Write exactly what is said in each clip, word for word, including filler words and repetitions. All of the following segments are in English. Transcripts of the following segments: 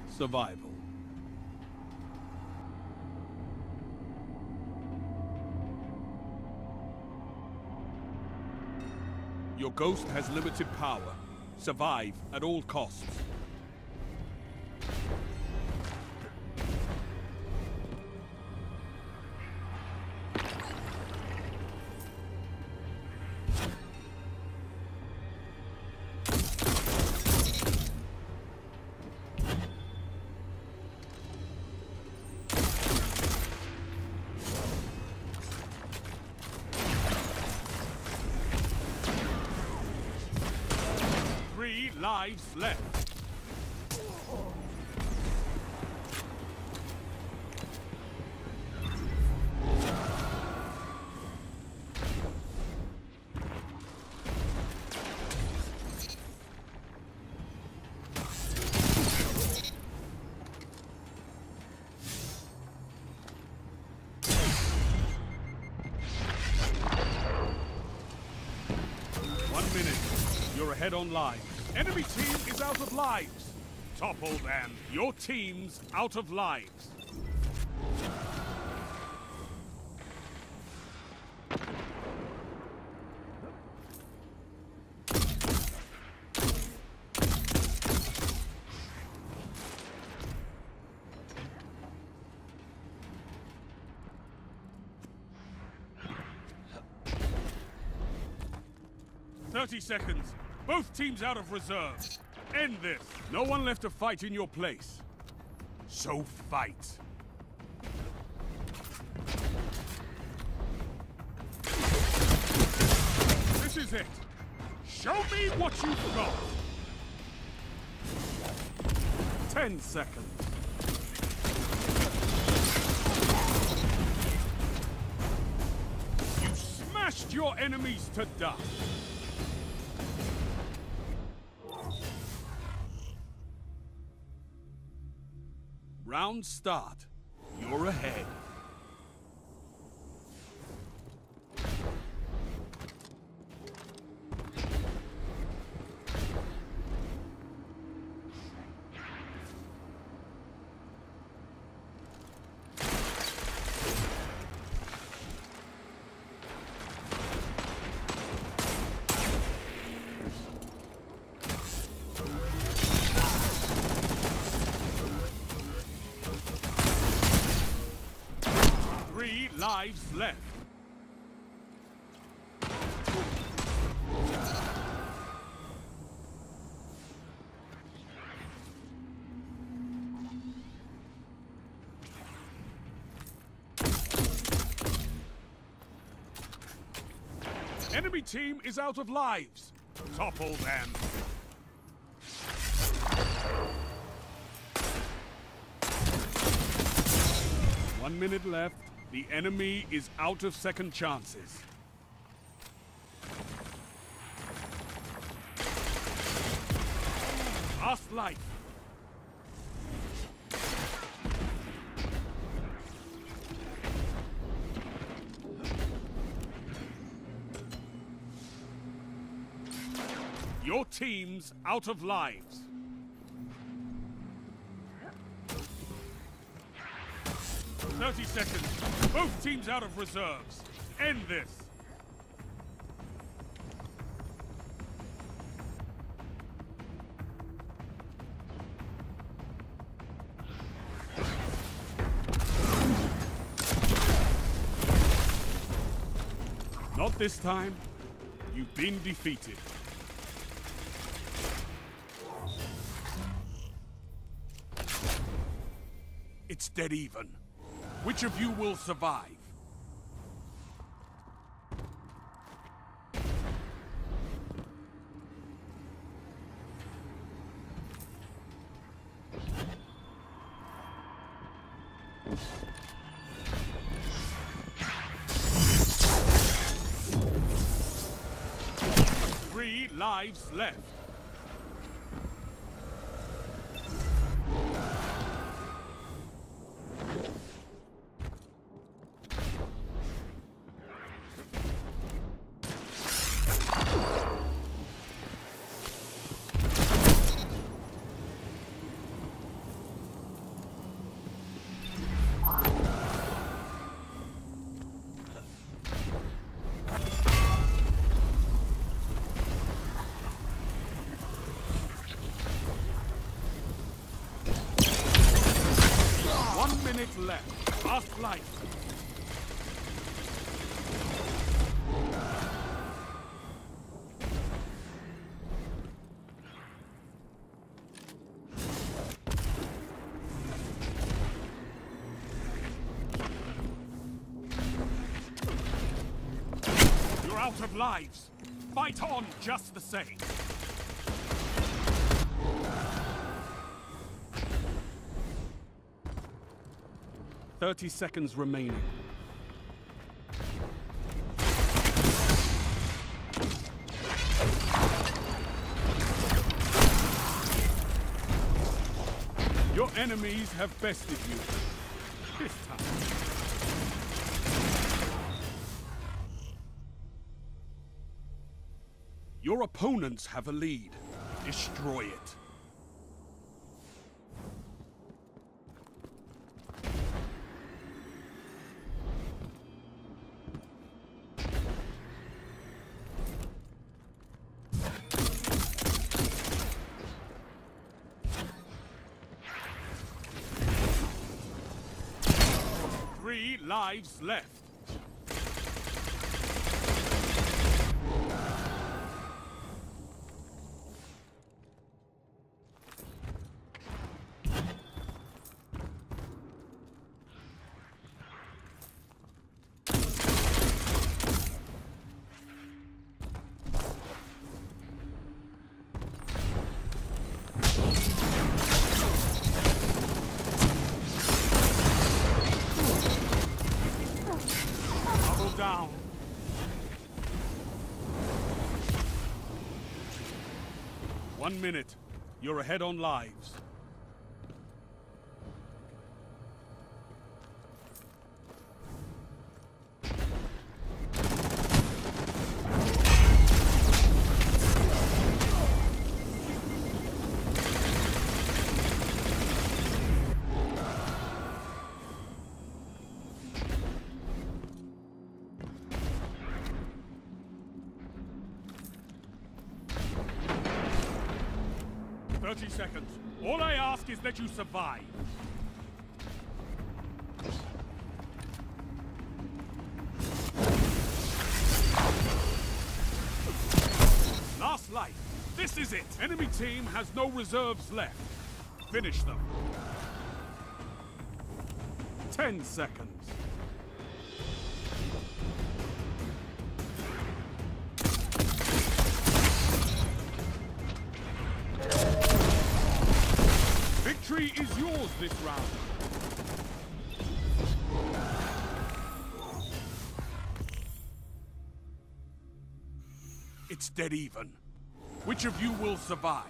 survival. Your ghost has limited power. Survive at all costs. Three lives left. One minute. You're ahead on lives. Enemy team is out of lives. Topple them. Your team's out of lives. Thirty seconds. Both teams out of reserves. End this. No one left to fight in your place. So fight. This is it. Show me what you've got. Ten seconds. You smashed your enemies to dust. Round start. You're ahead. Three lives left. Enemy team is out of lives. Topple them. One minute left. The enemy is out of second chances. Last life. Your team's out of lives. Thirty seconds. Both teams out of reserves. End this. Not this time. You've been defeated. It's dead even. Which of you will survive? Three lives left. minute left. Last life. You're out of lives. Fight on just the same. Thirty seconds remaining. Your enemies have bested you. This time. Your opponents have a lead. Destroy it. Three lives left. Down. One minute. You're ahead on lives. Thirty seconds. All I ask is that you survive. Last life. This is it. Enemy team has no reserves left. Finish them. Ten seconds. Victory is yours this round. It's dead even. Which of you will survive?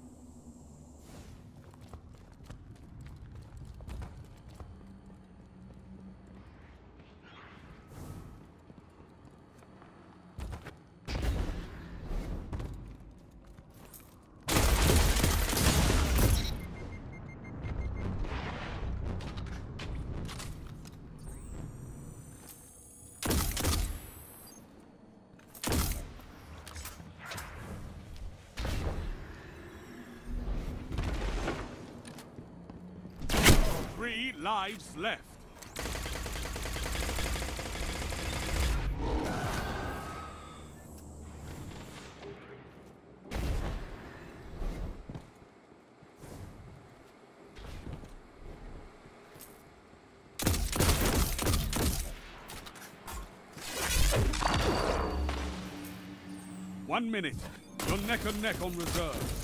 Three lives left. One minute. You're neck and neck on reserve.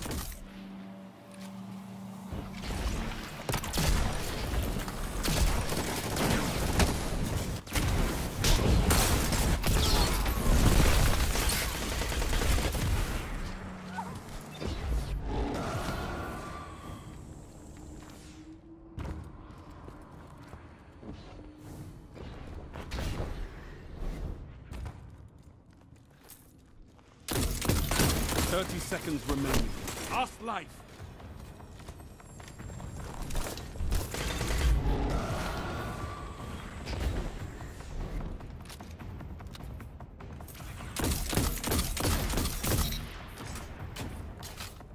Thirty seconds remaining. Last life.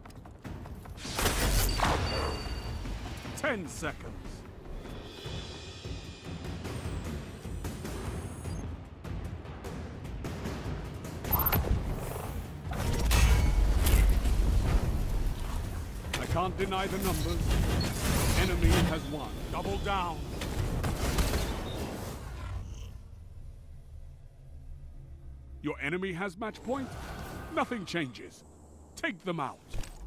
Ten seconds. Can't deny the numbers. Enemy has won. Double down. Your enemy has match point. Nothing changes. Take them out.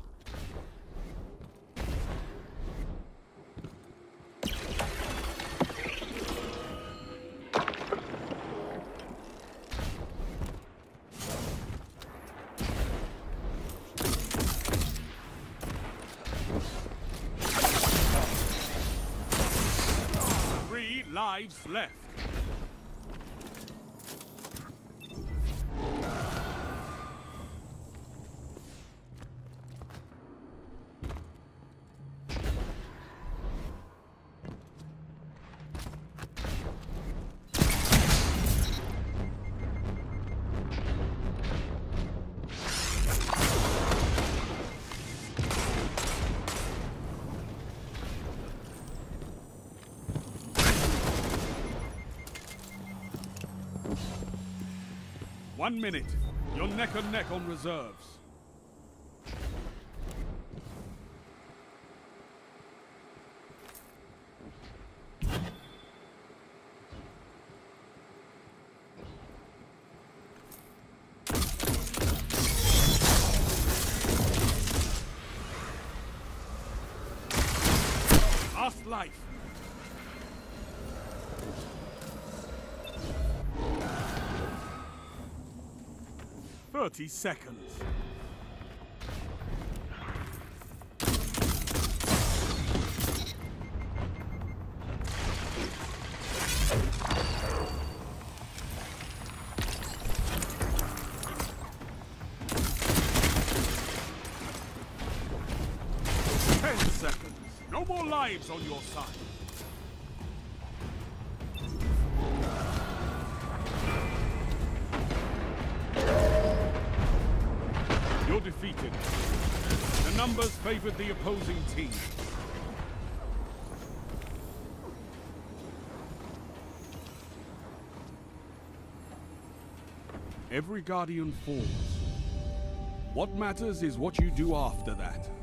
Three lives left. One minute. You're neck and neck on reserves. Last life. Thirty seconds. Ten seconds. No more lives on your side. You're defeated. The numbers favored the opposing team. Every Guardian falls. What matters is what you do after that.